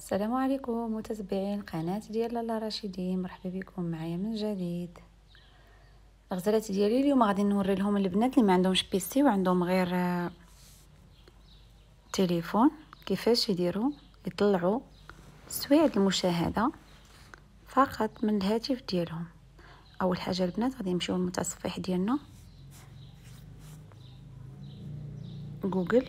السلام عليكم متتبعين قناة ديال لالا رشيدين، مرحبا بكم معايا من جديد. الغزالات ديالي اليوم غادي نوري لهم البنات اللي ما عندهمش بيسي وعندهم غير تليفون كيفاش يطلعوا سوايع المشاهدة فقط من الهاتف ديالهم. اول حاجه البنات غادي نمشيو للمتصفح ديالنا جوجل،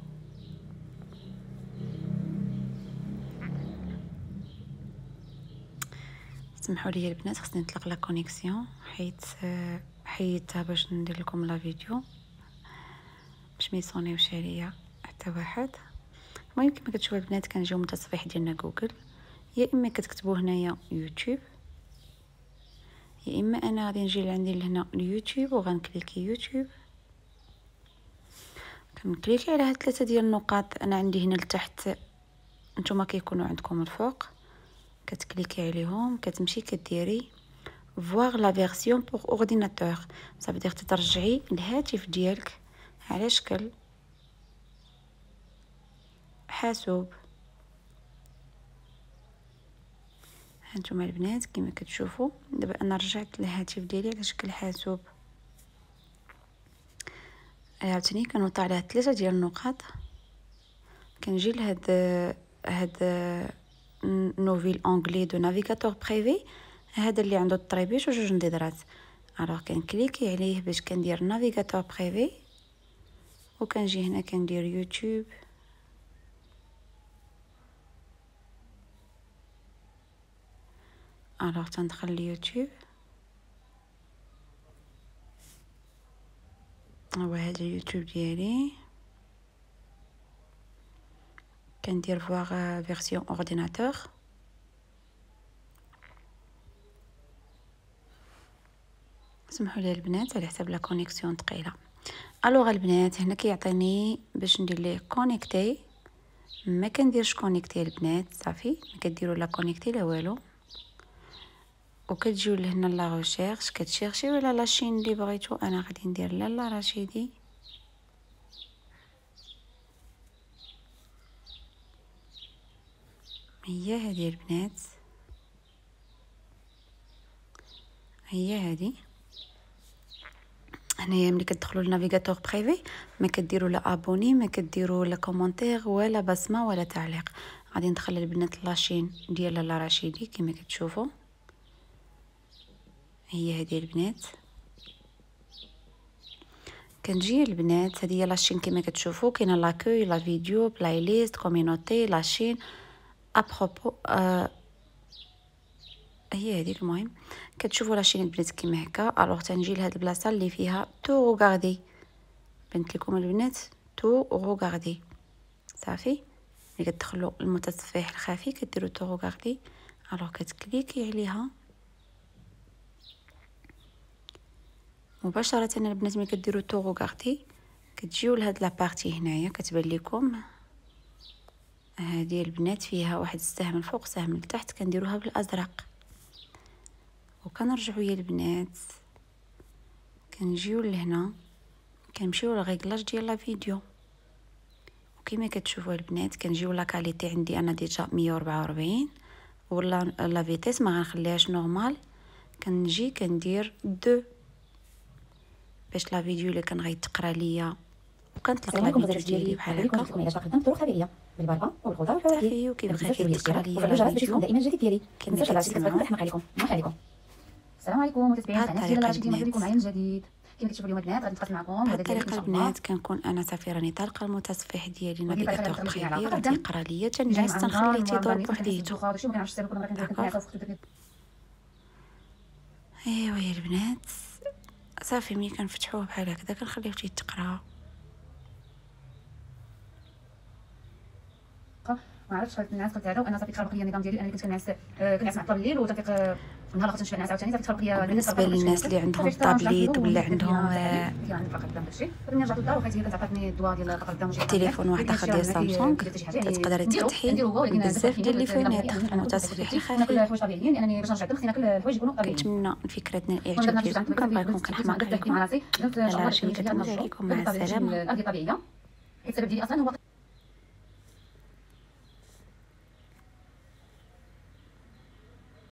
سمحوا لي البنات خصني نطلق لا كونيكسيون حيدتها باش ندير لكم لا فيديو باش ما يصونيوش عليا حتى واحد. المهم كما كتشوفوا البنات كنجيو متصفح ديالنا جوجل، يا اما كتكتبوا هنايا يوتيوب، يا اما انا غادي نجي لعندي لهنا اليوتيوب وغنكليكي يوتيوب، كنكليكي على هاد 3 ديال النقاط. انا عندي هنا لتحت، نتوما كيكونوا عندكم الفوق، كتكليكي عليهم كتمشي كديري voir la version pour ordinateur. ça veut dire تترجعي الهاتف ديالك على شكل حاسوب. هانتوما البنات كما كتشوفوا دابا انا رجعت الهاتف ديالي على شكل حاسوب. عاوتاني كنوطي على 3 ديال النقاط، كنجي لهاد نوفيل اونغلي دو نافيغاتور بريفي، هذا اللي عنده الطريبيش وجوج نديرات. الوغ كنكليكي عليه باش كندير نافيغاتور بريفي، وكنجي هنا كندير يوتيوب، الوغ تندخل اليوتيوب. هو هذا اليوتيوب ديالي، كندير فواغ فيرسيون اورديناتور. سمحوا لي البنات على حساب لا كونيكسيون ثقيله. الوغ البنات هنا كيعطيني باش ندير ليه كونيكتي، ما كنديرش كونيكتي البنات، صافي ما كديروا لا كونيكتي لا والو، وكتجيو لهنا لا ريشيرش كتشيرشيو على لاشين اللي بغيتو. انا غادي ندير لالا رشيدي، هي هذه البنات، هي هذه. هنايا ملي كتدخلوا للنافيغاتور بريفي ما كديروا لا ابوني، ما كديروا لا كومونتير ولا بصمه ولا تعليق. غادي ندخل البنات لاشين ديال لالا رشيدي كما كتشوفوا، هي هذه البنات. كنجي البنات هذه هي لاشين كما كتشوفوا، كاينه لاكوي، لا فيديو، بلاي ليست، كوميونيتي، لاشين، ابروبو، هي هذيك. المهم كتشوفوا لاشين البنات كيما هكا. الوغ تنجي لهاد البلاصه اللي فيها تو روغاردي، بنت لكم البنات تو روغاردي، صافي ملي كتدخلوا المتصفح الخفي كديروا تو روغاردي. الوغ كتكليكي عليها مباشره البنات. ملي كديروا تو روغاردي كتجيو لهاد لا بارتي هنايا كتبان لكم، هذه البنات فيها واحد السهم الفوق سهم لتحت، كنديروها بالازرق. وكنرجعوا يا البنات كنجيو لهنا كنمشيو للريغلاج ديال لا فيديو، وكما كتشوفوا البنات كنجيو لا كاليتي عندي انا ديجا 144، ولا لا فيتيس ما غنخليهاش نورمال، كنجي كندير 2 باش لا فيديو اللي كان غيتقرا ليا وكنطلق لا فيديو ديالي بحال هكا. قدمت طرق طبيعيه بالبركه والخضار صافي وكيبقى كيتقرا ليا لا فيديو دائما الجديد ديالي. كما كتسمعوا نحماق عليكم السلام عليكم متابعين قناه ديال رشيدين، مرحبا بكم معايا من جديد. كما كتشوفوا اليوم البنات غادي نتقاسم معكم بهذه الطريقه البنات كنكون انا صافي راني طالقه المتصفح ديالي نافيغاتور بريفي راه تيقرا ليا، تنجلس تنخليه تيدور بوحديتو. ايوا يا البنات صافي ملي كنفتحوه بحال هكذا كنخليوه تيتقرا. ما عرفتش قلت الناس قلت هذا، وانا صافي تخربق لي النظام ديالي. انا كنت كنعس مع طول الليل وتفيق النهار خاصني نشوف الناس عاوتاني صافي تخربق لي. بالنسبه للناس اللي عندهم طابليت ولا عندهم تليفون واحد اخر ديال سامسونج تقدري تفتحي بزاف ديال لي فونيتر في المتصفح الخفي. كنتمنى فكرتنا الاعجاب ديالكم، كنبغي نكون كنحماق عليكم. على شي كتمنى عليكم، مع السلامه. السبب ديالي اصلا هو